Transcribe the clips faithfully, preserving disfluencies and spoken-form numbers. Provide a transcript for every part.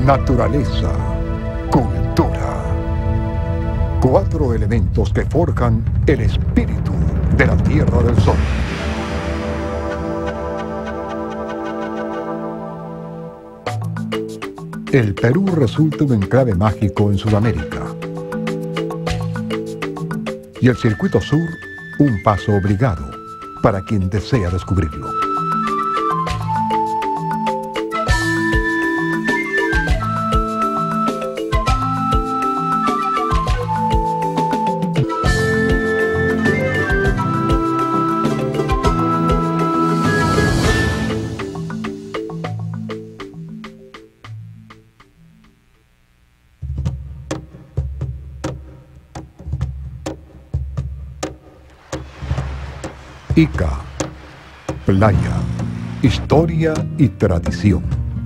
Naturaleza, cultura. Cuatro elementos que forjan el espíritu de la Tierra del Sol. El Perú resulta un enclave mágico en Sudamérica. Y el Circuito Sur, un paso obligado para quien desea descubrirlo. Ica, playa, historia y tradición.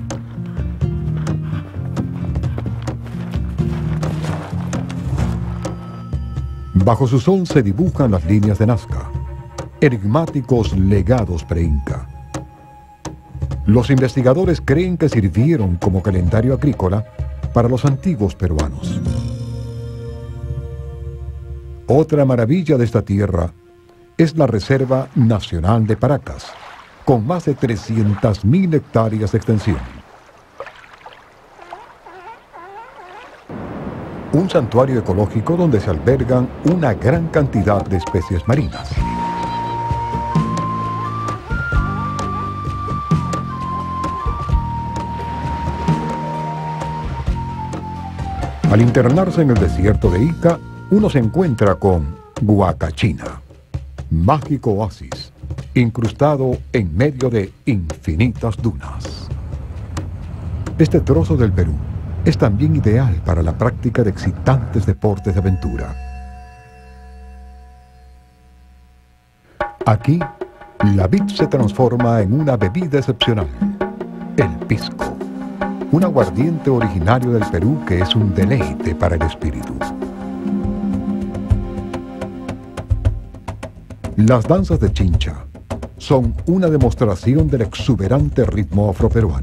Bajo su sol se dibujan las líneas de Nazca, enigmáticos legados pre-inca. Los investigadores creen que sirvieron como calendario agrícola para los antiguos peruanos. Otra maravilla de esta tierra es la Reserva Nacional de Paracas, con más de trescientas mil hectáreas de extensión. Un santuario ecológico donde se albergan una gran cantidad de especies marinas. Al internarse en el desierto de Ica, uno se encuentra con Huacachina, mágico oasis, incrustado en medio de infinitas dunas. Este trozo del Perú es también ideal para la práctica de excitantes deportes de aventura. Aquí, la vid se transforma en una bebida excepcional, el pisco, un aguardiente originario del Perú que es un deleite para el espíritu. Las danzas de Chincha son una demostración del exuberante ritmo afroperuano.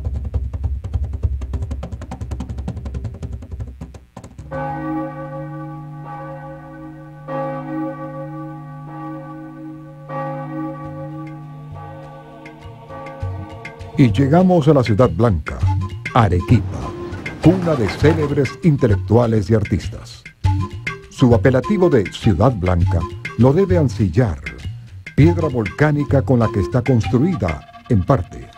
Y llegamos a la ciudad blanca, Arequipa, cuna de célebres intelectuales y artistas. Su apelativo de Ciudad Blanca lo debe al sillar, piedra volcánica con la que está construida, en parte.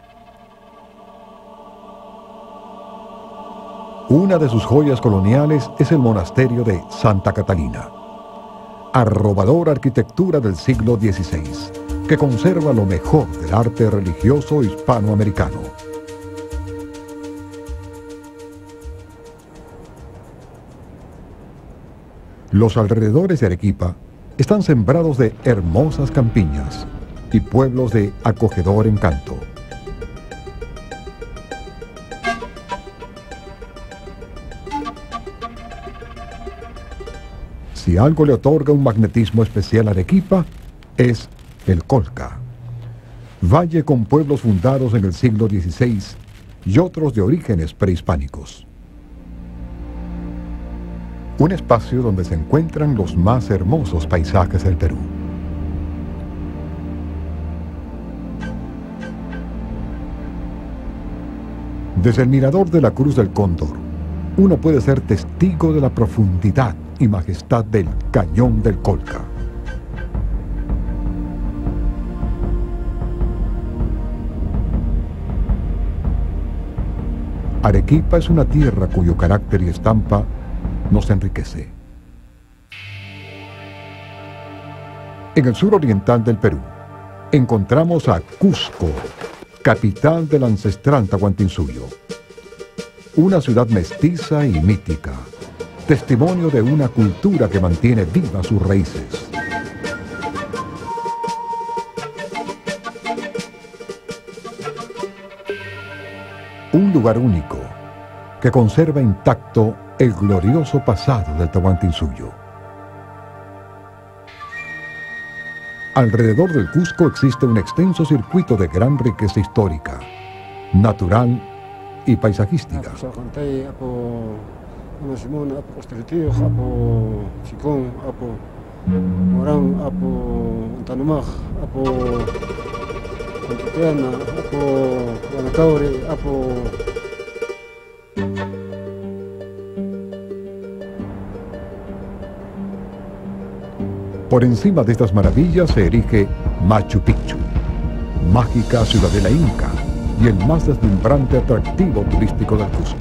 Una de sus joyas coloniales es el monasterio de Santa Catalina, arrobadora arquitectura del siglo dieciséis, que conserva lo mejor del arte religioso hispanoamericano. Los alrededores de Arequipa están sembrados de hermosas campiñas y pueblos de acogedor encanto. Si algo le otorga un magnetismo especial a Arequipa, es el Colca, valle con pueblos fundados en el siglo dieciséis y otros de orígenes prehispánicos. Un espacio donde se encuentran los más hermosos paisajes del Perú. Desde el mirador de la Cruz del Cóndor, uno puede ser testigo de la profundidad y majestad del Cañón del Colca. Arequipa es una tierra cuyo carácter y estampa nos enriquece. En el sur oriental del Perú, encontramos a Cusco, capital del ancestral Tahuantinsuyo. Una ciudad mestiza y mítica, testimonio de una cultura que mantiene vivas sus raíces. Un lugar único que conserva intacto el glorioso pasado del Tahuantinsuyo. Alrededor del Cusco existe un extenso circuito de gran riqueza histórica, natural y paisajística. Por encima de estas maravillas se erige Machu Picchu, mágica ciudadela inca y el más deslumbrante atractivo turístico del Cusco.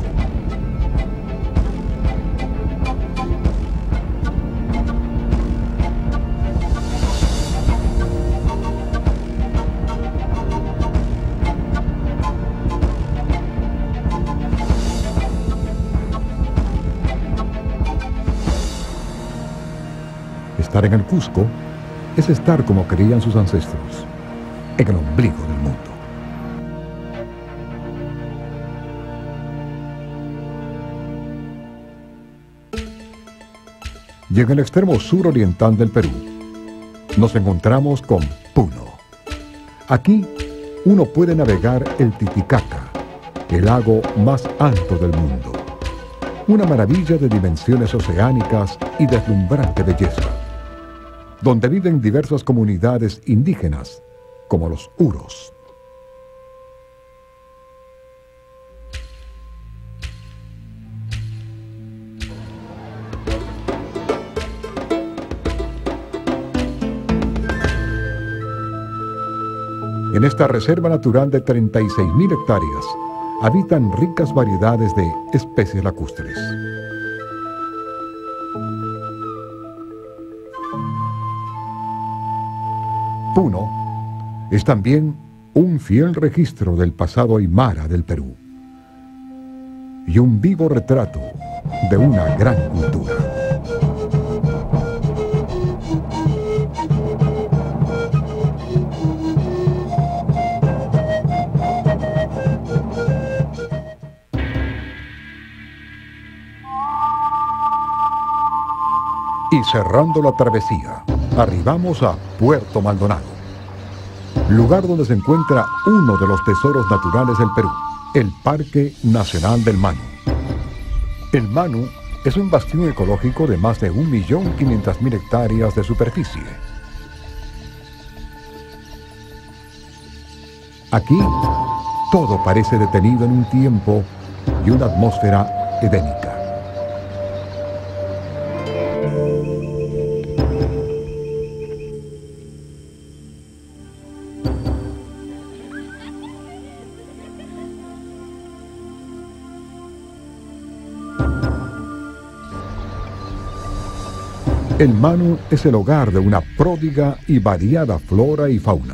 Estar en el Cusco es estar como creían sus ancestros, en el ombligo del mundo. Y en el extremo sur oriental del Perú, nos encontramos con Puno. Aquí uno puede navegar el Titicaca, el lago más alto del mundo. Una maravilla de dimensiones oceánicas y deslumbrante belleza, donde viven diversas comunidades indígenas, como los Huros. En esta reserva natural de treinta y seis mil hectáreas, habitan ricas variedades de especies lacustres. Puno es también un fiel registro del pasado aymara del Perú y un vivo retrato de una gran cultura. Y cerrando la travesía, arribamos a Puerto Maldonado, lugar donde se encuentra uno de los tesoros naturales del Perú, el Parque Nacional del Manu. El Manu es un bastión ecológico de más de un millón quinientas mil hectáreas de superficie. Aquí, todo parece detenido en un tiempo y una atmósfera edénica. El Manu es el hogar de una pródiga y variada flora y fauna.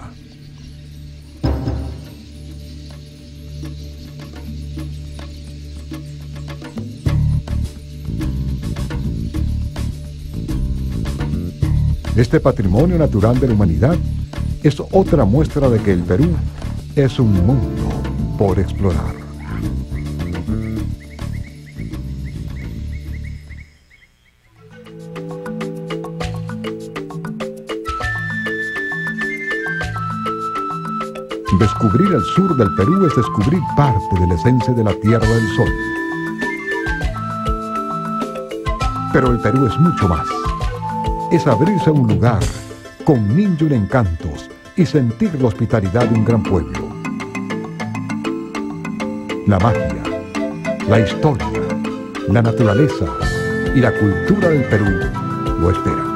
Este patrimonio natural de la humanidad es otra muestra de que el Perú es un mundo por explorar. Descubrir el sur del Perú es descubrir parte de la esencia de la Tierra del Sol. Pero el Perú es mucho más. Es abrirse a un lugar con mil y un encantos y sentir la hospitalidad de un gran pueblo. La magia, la historia, la naturaleza y la cultura del Perú lo esperan.